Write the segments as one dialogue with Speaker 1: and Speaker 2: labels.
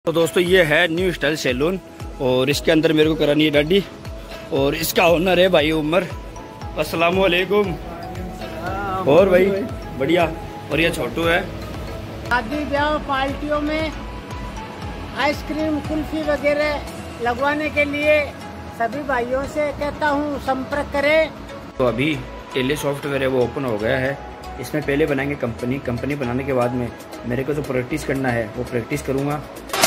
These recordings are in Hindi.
Speaker 1: तो दोस्तों ये है न्यू स्टाइल सैलून और इसके अंदर मेरे को करानी है दाढ़ी और इसका ओनर है भाई उमर। अस्सलाम वालेकुम। और भाई बढ़िया। और ये छोटू है।
Speaker 2: शादी ब्याह पार्टियों में आइसक्रीम कुल्फी वगैरह लगवाने के लिए सभी भाइयों से कहता हूँ संपर्क करें।
Speaker 1: तो अभी टेली सॉफ्टवेयर है वो ओपन हो गया है। इसमें पहले बनाएंगे कंपनी बनाने के बाद में मेरे को जो प्रैक्टिस करना है वो प्रैक्टिस करूँगा।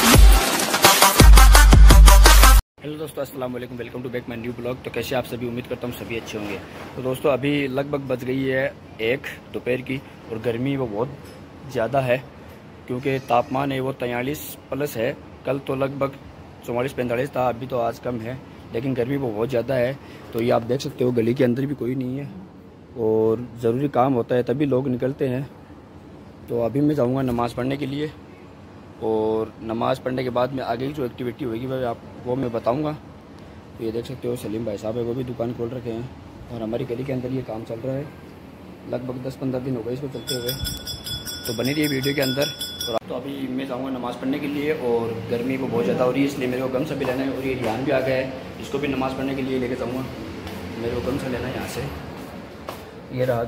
Speaker 1: हेलो दोस्तों, अस्सलाम वालेकुम, welcome to back my new blog. तो कैसे आप सभी, उम्मीद करता हूँ सभी अच्छे होंगे। तो दोस्तों अभी लगभग बज गई है 1 दोपहर की और गर्मी वो बहुत ज़्यादा है क्योंकि तापमान है वो 43+ है। कल तो लगभग 44-45 था, अभी तो आज कम है, लेकिन गर्मी वो बहुत ज़्यादा है। तो ये आप देख सकते हो गली के अंदर भी कोई नहीं है और ज़रूरी काम होता है तभी लोग निकलते हैं। तो अभी मैं जाऊँगा नमाज़ पढ़ने के लिए और नमाज़ पढ़ने के बाद में आगे की जो एक्टिविटी होगी वो मैं बताऊंगा। तो ये देख सकते हो सलीम भाई साहब है, वो भी दुकान खोल रखे हैं और हमारी गली के अंदर ये काम चल रहा है। लगभग 10-15 दिन हो गए इसको चलते हुए। तो बनी रही वीडियो के अंदर। तो अभी मैं जाऊँगा नमाज़ पढ़ने के लिए और गर्मी को बहुत ज़्यादा हो रही है, इसलिए मेरे को गमछा भी लेना है। और ये रियान भी आ गया है, इसको भी नमाज़ पढ़ने के लिए लेके जाऊँगा। मेरे को गमछा लेना है यहाँ से। ये रहा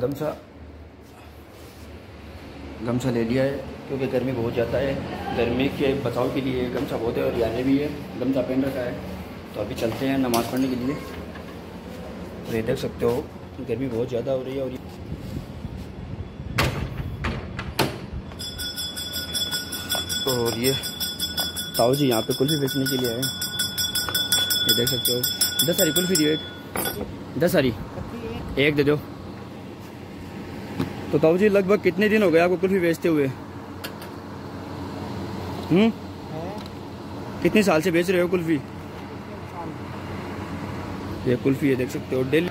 Speaker 1: गमछा ले लिया है क्योंकि गर्मी बहुत ज़्यादा है। गर्मी के बचाव के लिए गमछा बहुत है और याने भी है, गमछा पहन रखा है। तो अभी चलते हैं नमाज़ पढ़ने के लिए। तो ये देख सकते हो गर्मी बहुत ज़्यादा हो रही है। और ये ताऊ जी यहाँ पे कुल्फ़ी बेचने के लिए आए। ये देख सकते हो 10 सारी कुल्फ़ी दियो, 10 सारी एक दे दो। तो ताऊ जी लगभग कितने दिन हो गए आपको कुल्फ़ी बेचते हुए? कितने साल से बेच रहे हो कुल्फ़ी? ये कुल्फ़ी है, देख सकते हो डेली।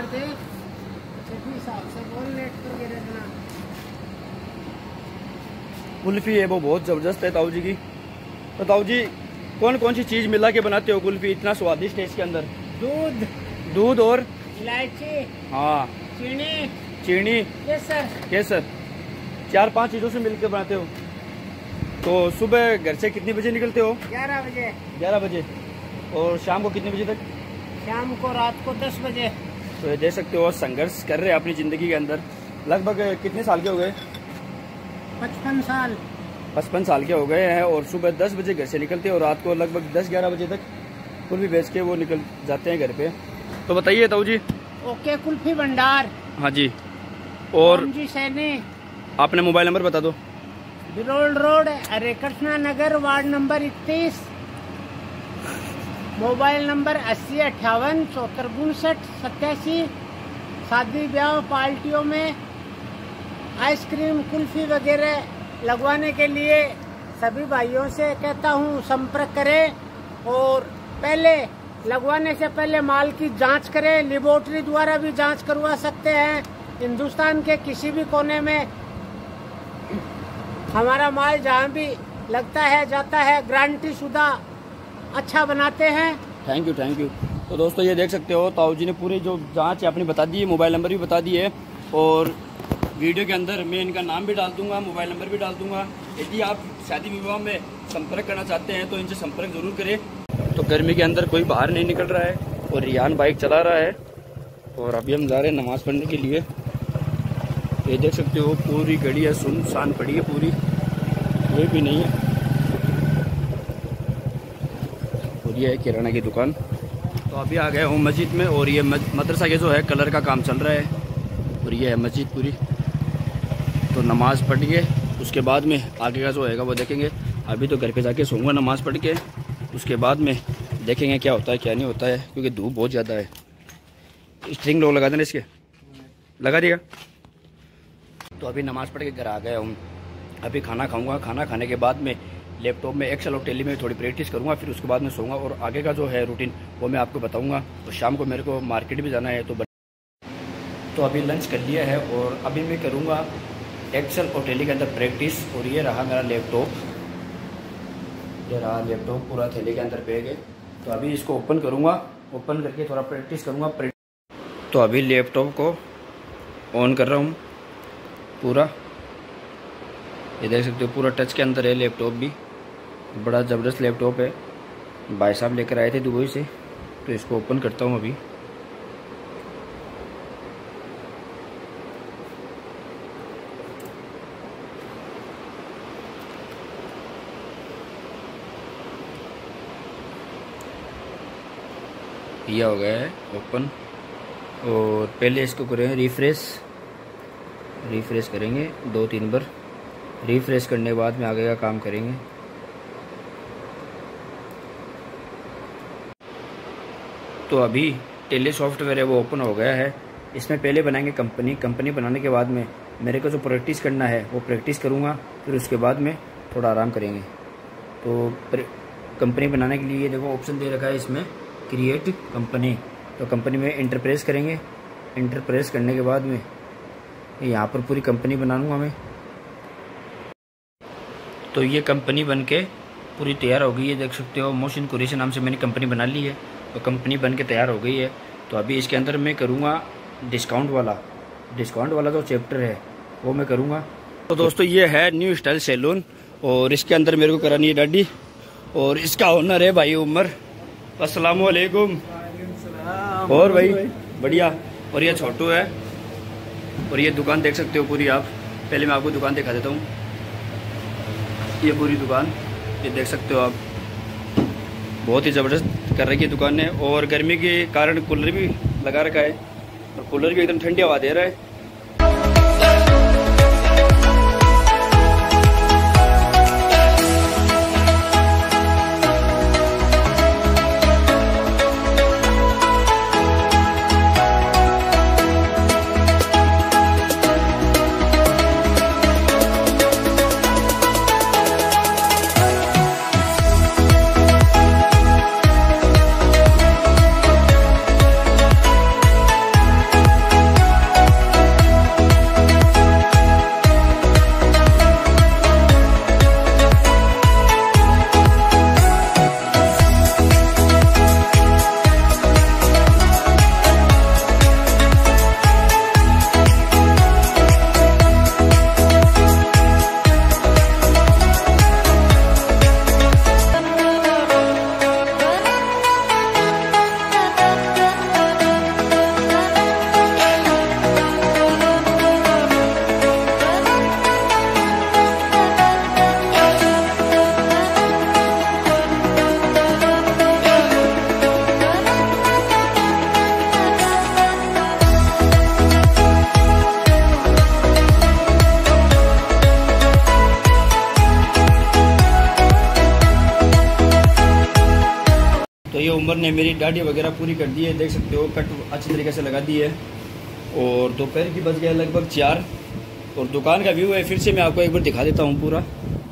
Speaker 1: कुल्फ़ी है वो बहुत ज़बरदस्त है ताऊ जी की। तो ताऊ जी कौन कौन सी चीज़ मिला के बनाते हो कुल्फ़ी? इतना स्वादिष्ट है इसके अंदर। दूध और
Speaker 2: इलायची,
Speaker 1: हाँ, चीनी, केसर 4-5 चीज़ों से मिलकर बनाते हो। तो सुबह घर से कितने बजे निकलते हो? 11 बजे। और शाम को कितने बजे तक?
Speaker 2: शाम को, रात को 10 बजे।
Speaker 1: तो ये देख सकते हो संघर्ष कर रहे हैं अपनी ज़िंदगी के अंदर। लगभग कितने साल के हो गए?
Speaker 2: 55 साल।
Speaker 1: 55 साल के हो गए हैं और सुबह 10 बजे घर से निकलते हैं और रात को लगभग 10-11 बजे तक कुल्फ़ी बेच के वो निकल जाते हैं घर पे। तो बताइए ताऊ जी।
Speaker 2: ओके कुल्फी भंडार।
Speaker 1: हाँ जी। और
Speaker 2: जी सैनी,
Speaker 1: आपने मोबाइल नंबर बता दो।
Speaker 2: Birol road, Hare Krishna Nagar, ward number 31, mobile number 8058745987। शादी ब्याह पार्टियों में आइसक्रीम कुल्फी वगैरह लगवाने के लिए सभी भाइयों से कहता हूँ संपर्क करें। और पहले लगवाने से पहले माल की जांच करें, लेबोरेटरी द्वारा भी जांच करवा सकते हैं। हिंदुस्तान के किसी भी कोने में हमारा माल जहाँ भी लगता है जाता है, गारंटी शुदा अच्छा बनाते हैं।
Speaker 1: Thank you. तो दोस्तों ये देख सकते हो ताऊ जी ने पूरी जो जांच है अपनी बता दी है, मोबाइल नंबर भी बता दी है और वीडियो के अंदर मैं इनका नाम भी डाल दूंगा, मोबाइल नंबर भी डाल दूंगा। यदि आप शादी विवाह में संपर्क करना चाहते हैं तो इनसे संपर्क जरूर करें। तो गर्मी के अंदर कोई बाहर नहीं निकल रहा है और रियान बाइक चला रहा है और अभी हम जा रहे हैं नमाज़ पढ़ने के लिए। ये देख सकते हो पूरी गली है, सुनसान पड़ी है पूरी, कोई भी नहीं है। और ये है किराना की दुकान। तो अभी आ गए हूँ मस्जिद में और ये मदरसा के जो है कलर का काम चल रहा है और ये है मस्जिद पूरी। तो नमाज़ पढ़ के उसके बाद में आगे का जो होएगा वो देखेंगे। अभी तो घर पे जाके सोऊंगा नमाज़ पढ़ के, उसके बाद में देखेंगे क्या होता है क्या नहीं होता है क्योंकि धूप बहुत ज़्यादा है। स्ट्रिंग लोग लगा देना, इसके लगा देगा। तो अभी नमाज़ पढ़ के घर आ गया हूँ। अभी खाना खाऊंगा, खाना खाने के बाद में लैपटॉप में एक्सेल और टेली में थोड़ी प्रैक्टिस करूंगा, फिर उसके बाद में सोऊंगा और आगे का जो है रूटीन वो मैं आपको बताऊंगा। तो शाम को मेरे को मार्केट भी जाना है। तो अभी लंच कर लिया है और अभी मैं करूंगा एक्सेल और टेली के अंदर प्रैक्टिस। और ये रहा मेरा लैपटॉप, पूरा थैले के अंदर बैग है। तो अभी इसको ओपन करूँगा, ओपन करके थोड़ा प्रैक्टिस करूँगा। तो अभी लैपटॉप को ऑन कर रहा हूँ पूरा। ये देख सकते हो पूरा टच के अंदर है लैपटॉप भी। बड़ा ज़बरदस्त लैपटॉप है, भाई साहब लेकर आए थे दुबई से। तो इसको ओपन करता हूँ अभी। यह हो गया है ओपन। और पहले इसको करेंगे रिफ्रेश करेंगे 2-3 बार। रिफ्रेश करने के बाद में आगे का काम करेंगे। तो अभी टेली सॉफ्टवेयर है वो ओपन हो गया है। इसमें पहले बनाएंगे कंपनी बनाने के बाद में मेरे को जो प्रैक्टिस करना है वो प्रैक्टिस करूँगा, फिर उसके बाद में थोड़ा आराम करेंगे। तो कंपनी बनाने के लिए देखो ऑप्शन दे रखा है इसमें क्रिएट कंपनी। तो कंपनी में इंटरप्रेस करेंगे। इंटरप्रेस करने के बाद में यहाँ पर पूरी कंपनी बना लूँगा मैं। तो ये कंपनी बन के पूरी तैयार हो गई है, देख सकते हो। मोशन कुरेशी नाम से मैंने कंपनी बना ली है। तो कंपनी बन के तैयार हो गई है। तो अभी इसके अंदर मैं करूँगा डिस्काउंट वाला जो चैप्टर है वो मैं करूँगा। तो दोस्तों ये है न्यू स्टाइल सैलून और इसके अंदर मेरे को करानी है दाढ़ी। और इसका ओनर है भाई उमर। अस्सलाम वालेकुम। और भाई बढ़िया। और ये छोटू है। और ये दुकान देख सकते हो पूरी आप। पहले मैं आपको दुकान दिखा देता हूँ। ये पूरी दुकान ये देख सकते हो आप। बहुत ही ज़बरदस्त कर रखी है दुकान है। और गर्मी के कारण कूलर भी लगा रखा है और कूलर भी एकदम ठंडी हवा दे रहा है। तो ये उमर ने मेरी दाढ़ी वगैरह पूरी कर दी है, देख सकते हो। कट अच्छी तरीके से लगा दी है। और दोपहर की बज गया लगभग 4। और दुकान का व्यू है फिर से मैं आपको एक बार दिखा देता हूँ पूरा।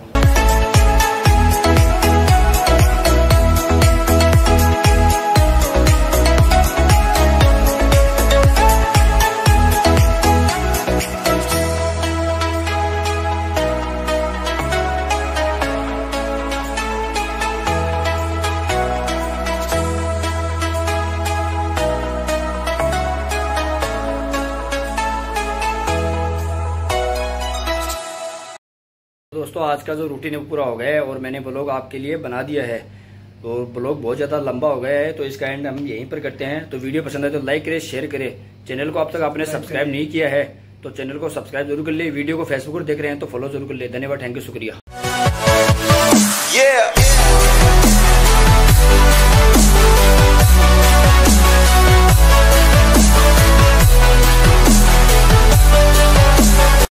Speaker 1: दोस्तों आज का जो रूटीन है पूरा हो गया है और मैंने ब्लॉग आपके लिए बना दिया है। तो ब्लॉग बहुत ज़्यादा लंबा हो गया है तो इसका एंड हम यहीं पर करते हैं। तो वीडियो पसंद है तो लाइक करें, शेयर करें। चैनल को अब तक आपने सब्सक्राइब नहीं किया है तो चैनल को सब्सक्राइब जरूर कर ले। वीडियो को फेसबुक पर देख रहे हैं तो फॉलो जरूर कर ले। धन्यवाद, थैंक यू, शुक्रिया।